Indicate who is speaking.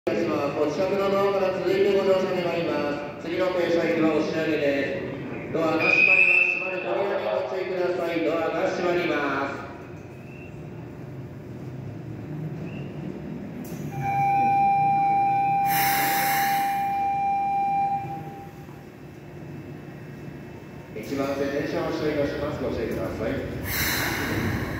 Speaker 1: お近くのドアから続いてご乗車願います。次の停車駅は押上です。ドアが閉まります。閉まる扉にご注意ください。ドアが閉まります。1番線電車を発車いたします。ご注意ください。